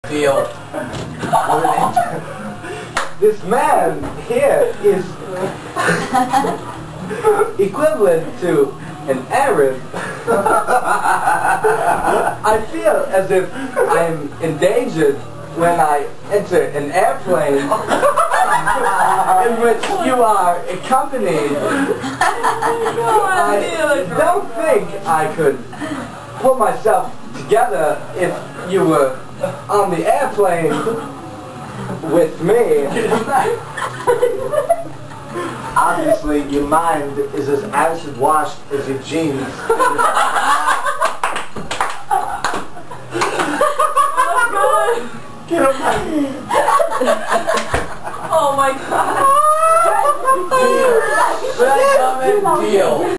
Deal. This man here is equivalent to an Arab. I feel as if I'm endangered when I enter an airplane in which you are accompanied. I don't think I could pull myself together if you were on the airplane with me. Obviously, your mind is as acid washed as your jeans. Get him back. Oh my god. Deal. Deal.